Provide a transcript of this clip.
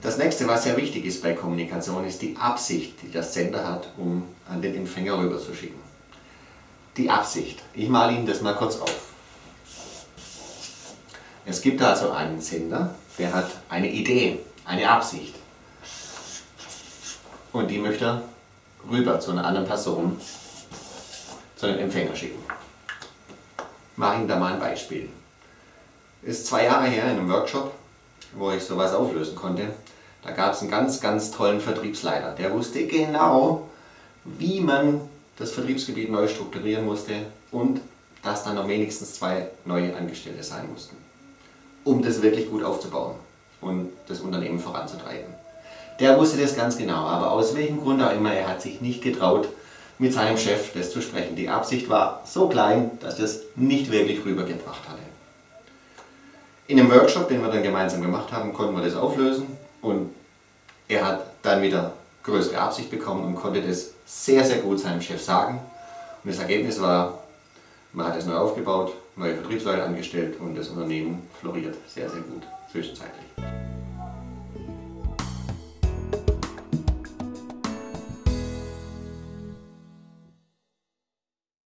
Das nächste, was sehr wichtig ist bei Kommunikation, ist die Absicht, die der Sender hat, um an den Empfänger rüberzuschicken. Die Absicht. Ich male Ihnen das mal kurz auf. Es gibt also einen Sender, der hat eine Idee, eine Absicht. Und die möchte er rüber zu einer anderen Person, zu einem Empfänger schicken. Ich mache Ihnen da mal ein Beispiel. Ist 2 Jahre her in einem Workshop, wo ich sowas auflösen konnte. Da gab es einen ganz, ganz tollen Vertriebsleiter. Der wusste genau, wie man das Vertriebsgebiet neu strukturieren musste und dass dann noch wenigstens 2 neue Angestellte sein mussten, um das wirklich gut aufzubauen und das Unternehmen voranzutreiben. Der wusste das ganz genau, aber aus welchem Grund auch immer, er hat sich nicht getraut, mit seinem Chef das zu sprechen. Die Absicht war so klein, dass das nicht wirklich rübergebracht hatte. In einem Workshop, den wir dann gemeinsam gemacht haben, konnten wir das auflösen und er hat dann wieder größere Absicht bekommen und konnte das sehr, sehr gut seinem Chef sagen. Und das Ergebnis war, man hat es neu aufgebaut, neue Vertriebsleute angestellt und das Unternehmen floriert sehr, sehr gut zwischenzeitlich.